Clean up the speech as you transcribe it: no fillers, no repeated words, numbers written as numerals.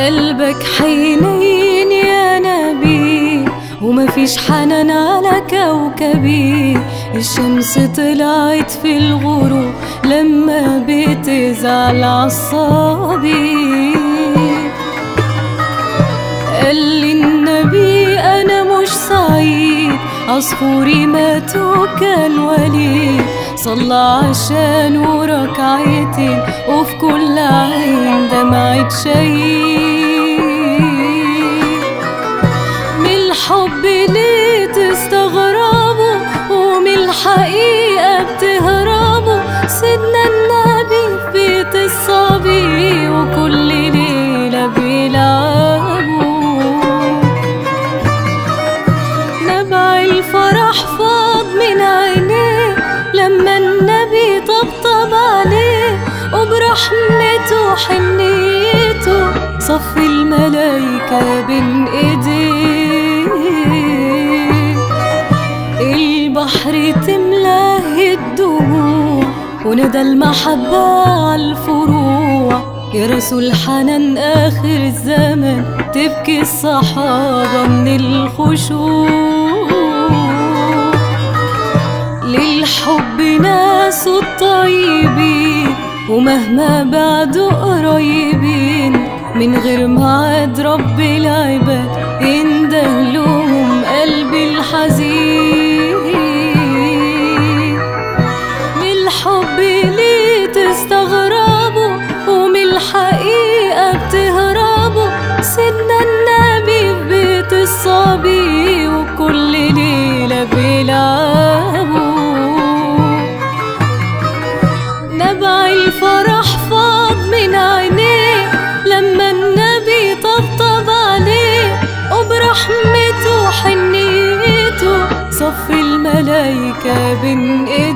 قلبك حنين يا نبي، ومفيش حنان على كوكبي. الشمس طلعت في الغروب لما بتزعل عصابي. قال لي النبي أنا مش سعيد، عصفوري مات وكان وليد. صلى عشانه ركعتين وفي كل عين دمعة شهيد. من الحب ليه تستغربوا ومن الحقيقة بتهربوا؟ سيدنا النبي في بيت الصبي وكل ليلة بيلعبوا. نبع الفرح فاض من عينيه لما النبي طبطب عليه، وبرحمته وحنيته صف الملايكة بين ايديه. البحر تملاه الدموع وندى المحبة عالفروع. يا رسول حنان آخر الزمن تبكي الصحابة من الخشوع. للحب ناس الطيبين ومهما بعدوا قريبين، من غير ميعاد رب العباد ينده لهم قلبي الحزين. من الحب ليه تستغربوا ومن الحقيقة بتهربوا؟ سيدنا النبي في بيت الصبي وكل ليلة بيلعبوا. نبع الفرح فاض من عينيه لما النبي طبطب عليه، وبرحمته وحنيته صف الملايكة بين ايديه.